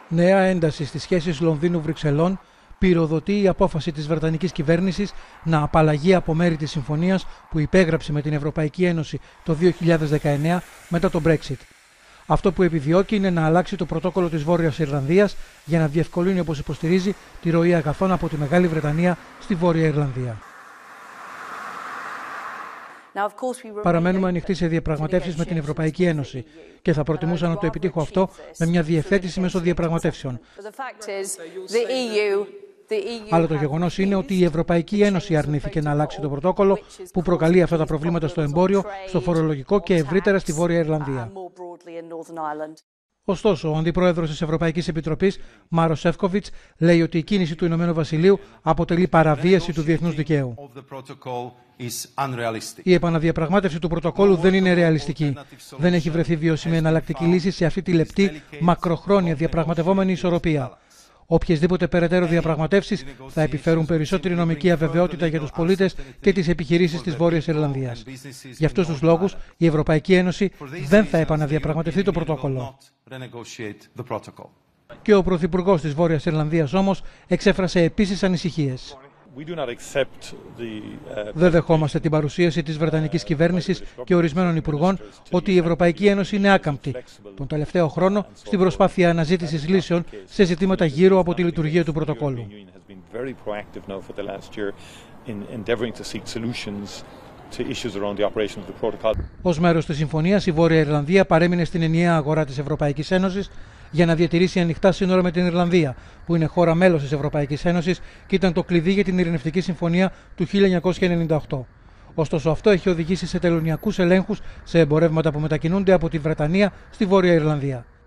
Νέα ένταση στις σχέσεις Λονδίνου-Βρυξελών πυροδοτεί η απόφαση της βρετανικής κυβέρνησης να απαλλαγεί από μέρη της συμφωνίας που υπέγραψε με την Ευρωπαϊκή Ένωση το 2019 μετά το Brexit. Αυτό που επιδιώκει είναι να αλλάξει το πρωτόκολλο της Βόρειας Ιρλανδίας για να διευκολύνει, όπως υποστηρίζει, τη ροή αγαθών από τη Μεγάλη Βρετανία στη Βόρεια Ιρλανδία. Παραμένουμε ανοιχτοί σε διαπραγματεύσεις με την Ευρωπαϊκή Ένωση και θα προτιμούσα να το επιτύχω αυτό με μια διευθέτηση μέσω διαπραγματεύσεων. Αλλά το γεγονός είναι ότι η Ευρωπαϊκή Ένωση αρνήθηκε να αλλάξει το πρωτόκολλο που προκαλεί αυτά τα προβλήματα στο εμπόριο, στο φορολογικό και ευρύτερα στη Βόρεια Ιρλανδία. Ωστόσο, ο Αντιπρόεδρος της Ευρωπαϊκής Επιτροπής, Μάρος Σεύκοβιτς, λέει ότι η κίνηση του Ηνωμένου Βασιλείου αποτελεί παραβίαση του διεθνούς δικαίου. Η επαναδιαπραγμάτευση του πρωτοκόλλου δεν είναι ρεαλιστική. Δεν έχει βρεθεί βιώσιμη εναλλακτική λύση σε αυτή τη λεπτή, μακροχρόνια διαπραγματευόμενη ισορροπία. Οποιεσδήποτε περαιτέρω διαπραγματεύσεις θα επιφέρουν περισσότερη νομική αβεβαιότητα για τους πολίτες και τις επιχειρήσεις της Βόρειας Ιρλανδίας. Για αυτούς τους λόγους, η Ευρωπαϊκή Ένωση δεν θα επαναδιαπραγματευτεί το πρωτόκολλο. Και ο Πρωθυπουργός της Βόρειας Ιρλανδίας όμως εξέφρασε επίσης ανησυχίες. Δεν δεχόμαστε την παρουσίαση της Βρετανικής κυβέρνησης και ορισμένων υπουργών ότι η Ευρωπαϊκή Ένωση είναι άκαμπτη τον τελευταίο χρόνο στην προσπάθεια αναζήτησης λύσεων σε ζητήματα γύρω από τη λειτουργία του πρωτοκόλλου. Ως μέρος της συμφωνίας, η Βόρεια Ιρλανδία παρέμεινε στην ενιαία αγορά της Ευρωπαϊκής Ένωσης για να διατηρήσει ανοιχτά σύνορα με την Ιρλανδία, που είναι χώρα μέλος της Ευρωπαϊκής Ένωσης και ήταν το κλειδί για την Ειρηνευτική Συμφωνία του 1998. Ωστόσο, αυτό έχει οδηγήσει σε τελωνειακούς ελέγχους σε εμπορεύματα που μετακινούνται από τη Βρετανία στη Βόρεια Ιρλανδία.